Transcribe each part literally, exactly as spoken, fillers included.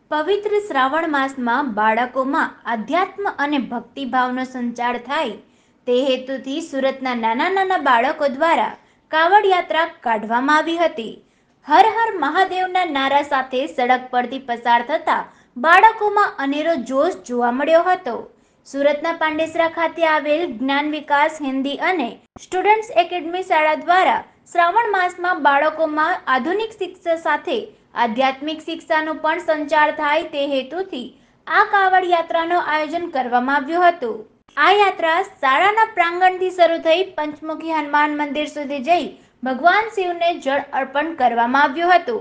પવિત્ર શ્રાવણ માસમાં બાળકોમાં આધ્યાત્મ અને ભક્તિભાવનો સંચાર થાય તે હેતુથી સુરતના નાના નાના બાળકો દ્વારા કાવડ યાત્રા કાઢવામાં આવી હતી. હર હર મહાદેવના નારા સાથે સડક પરથી પસાર થતા બાળકોમાં અનેરો જોશ જોવા મળ્યો હતો. સુરતના પાંડેસરા ખાતે આવેલ જ્ઞાન વિકાસ હિન્દી અને સ્ટુડન્ટ્સ એકેડમી શાળા દ્વારા શ્રાવણ માસમાં બાળકોમાં આધુનિક શિક્ષા સાથે આધ્યાત્મિક શિક્ષાનો પણ સંચાર થાય તે હેતુથી આ કાવડ યાત્રાનું આયોજન કરવામાં આવ્યું હતું. આ યાત્રા શાળાના પ્રાંગણથી શરૂ થઈ પંચમુખી હનુમાન મંદિર સુધી જઈ ભગવાન શિવને જળ અર્પણ કરવામાં આવ્યું હતું.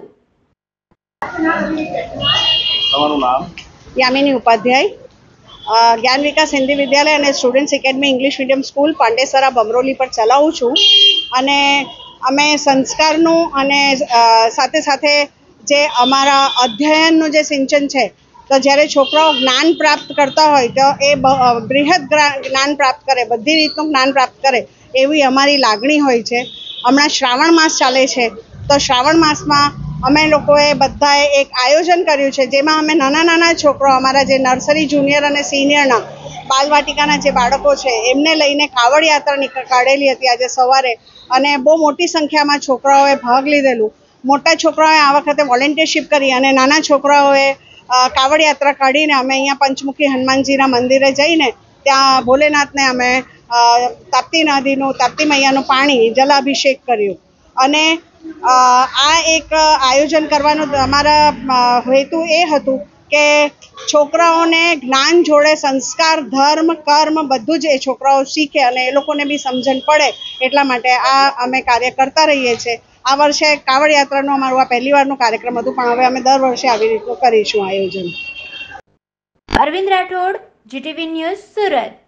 તમારું નામ? यामिनी उपाध्याय, ज्ञान विकास हिंदी विद्यालय અને students academy English medium school Pandesara Bamroli પર ચલાવું છું. અને અમે સંસ્કારનું અને સાથે સાથે જે અમારા અધ્યયનનું જે સિંચન છે, તો જ્યારે છોકરાઓ જ્ઞાન પ્રાપ્ત કરતા હોય તો એ બૃહદ જ્ઞાન પ્રાપ્ત કરે, બધી રીતનું જ્ઞાન પ્રાપ્ત કરે એવી અમારી લાગણી હોય છે. હમણાં શ્રાવણ માસ ચાલે છે, તો શ્રાવણ માસમાં અમે લોકોએ બધાએ એક આયોજન કર્યું છે, જેમાં અમે નાના નાના છોકરો, અમારા જે નર્સરી, જુનિયર અને સિનિયરના બાલવાટિકાના જે બાળકો છે એમને લઈને કાવડ યાત્રા કાઢેલી હતી આજે સવારે. અને બહુ મોટી સંખ્યામાં છોકરાઓએ ભાગ લીધેલું. મોટા છોકરાઓએ આ વખતે વોલેન્ટિયરશિપ કરી અને નાના છોકરાઓએ કાવડ યાત્રા કાઢીને અમે અહીંયા પંચમુખી હનુમાનજીના મંદિરે જઈને ત્યાં ભોલેનાથને અમે તાપ્તી નદીનું, તાપ્તી મૈયાનું પાણી જલાભિષેક કર્યું. અને આ એક આયોજન કરવાનો અમારા હેતુ એ હતું કે છોકરાઓને જ્ઞાન જોડે સંસ્કાર, ધર્મ, કર્મ બધું જ એ છોકરાઓ શીખે અને એ લોકોને બી સમજણ પડે, એટલા માટે આ અમે કાર્ય કરતા રહીએ છીએ. આ વર્ષે કાવડ યાત્રાનું અમારું આ પહેલી વારનું કાર્યક્રમ હતું, પણ હવે અમે દર વર્ષે આવી રીતનું કરીશું આયોજન. Arvind Rathod, GTV news, Surat.